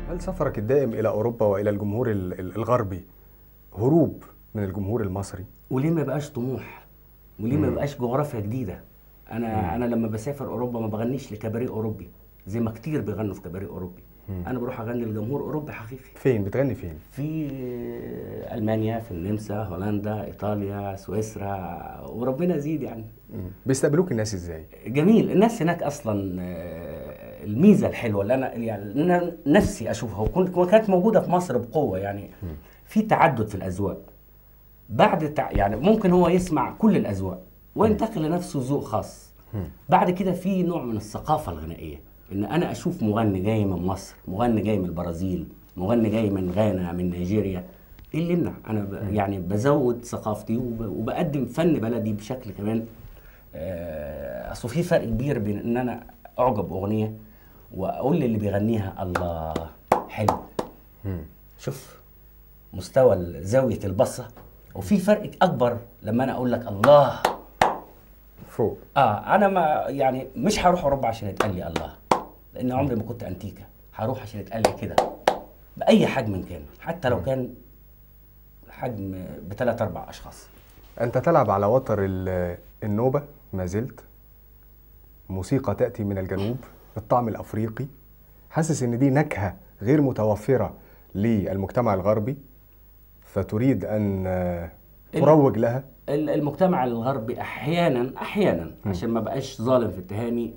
هل سفرك الدائم إلى أوروبا وإلى الجمهور الغربي هروب من الجمهور المصري؟ وليه ما بقاش طموح؟ وليه ما بقاش جغرافيا جديده؟ انا لما بسافر اوروبا ما بغنيش لكباريه اوروبي زي ما كتير بيغنوا في كباريه اوروبي. انا بروح اغني لجمهور اوروبي حقيقي. فين بتغني فين؟ في المانيا، في النمسا، هولندا، ايطاليا، سويسرا، وربنا يزيد يعني. بيستقبلوك الناس ازاي؟ جميل. الناس هناك اصلا الميزه الحلوه اللي انا نفسي اشوفها وكانت موجوده في مصر بقوه يعني. في تعدد في الاذواق. يعني ممكن هو يسمع كل الاذواق وينتقل لنفسه ذوق خاص. بعد كده في نوع من الثقافه الغنائيه، ان انا اشوف مغني جاي من مصر، مغني جاي من البرازيل، مغني جاي من غانا، من نيجيريا. ايه اللي يمنع؟ انا يعني بزود ثقافتي وبقدم فن بلدي بشكل كمان. اصل في فرق كبير بين ان انا اعجب باغنيه واقول للي بيغنيها الله حلو. شوف مستوى زاويه البصه. وفي فرق اكبر لما انا اقول لك الله فوق. انا ما يعني مش هروح اوروبا عشان يتقال لي الله، لان عمري ما كنت انتيكه. هروح عشان يتقال لي كده باي حجم كان، حتى لو كان حجم بثلاث اربع اشخاص. انت تلعب على وتر النوبه ما زلت، موسيقى تاتي من الجنوب بالطعم الافريقي. حاسس ان دي نكهه غير متوفره للمجتمع الغربي، فتريد ان تروج لها؟ المجتمع الغربي احيانا عشان ما بقاش ظالم في اتهامي،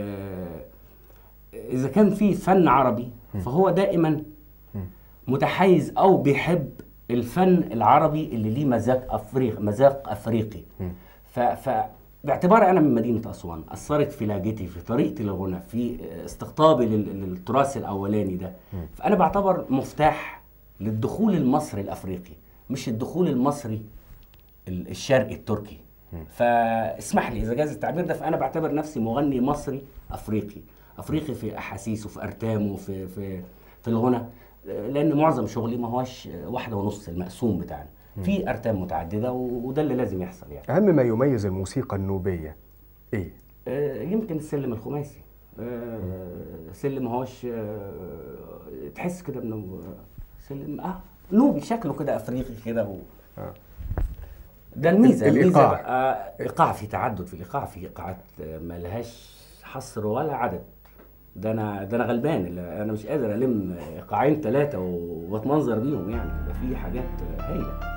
اذا كان في فن عربي فهو دائما متحيز او بيحب الفن العربي اللي ليه مذاق افريقي. باعتباري انا من مدينه اسوان، اثرت في لهجتي، في طريقتي للغنى، في استقطابي للتراث الاولاني ده. فانا بعتبر مفتاح للدخول المصري الافريقي، مش الدخول المصري الشرقي التركي. فاسمح لي اذا جاز التعبير ده، فانا بعتبر نفسي مغني مصري افريقي في احاسيسه، في ارتامه، في الغنى، لان معظم شغلي ما هوش واحده ونص المقسوم بتاعنا، في ارتام متعدده، وده اللي لازم يحصل يعني. اهم ما يميز الموسيقى النوبيه ايه؟ يمكن السلم الخماسي. سلم ما هوش تحس كده انه سلم نوبي، شكله كده افريقي كده ده الميزه. الإيقاع. بقى ايقاع، في تعدد في الايقاع، في ايقاعات ما لهاش حصر ولا عدد. ده انا غلبان، انا مش قادر الم ايقاعين ثلاثه واتمنظر بيهم يعني. ده في حاجات هايله.